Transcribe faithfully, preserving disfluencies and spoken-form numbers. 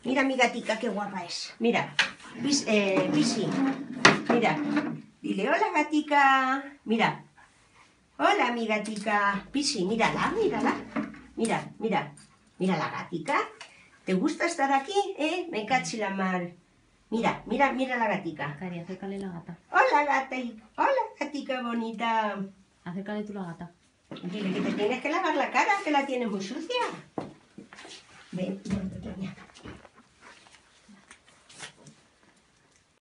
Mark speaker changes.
Speaker 1: Mira mi gatica, qué guapa es. Mira, Pis, eh, Pisi, mira. Dile, hola gatica. Mira. Hola mi gatica. Pisi, mírala, mírala. Mira, mira. Mira la gatica. ¿Te gusta estar aquí? ¿Eh? Me cachi la mar. Mira, mira, mira la gatica.
Speaker 2: Cari, acércale la gata.
Speaker 1: Hola gata. Hola gatica bonita.
Speaker 2: Acércale tú la gata.
Speaker 1: Dile que te tienes que lavar la cara, que la tienes muy sucia. Ven, ven pequeña.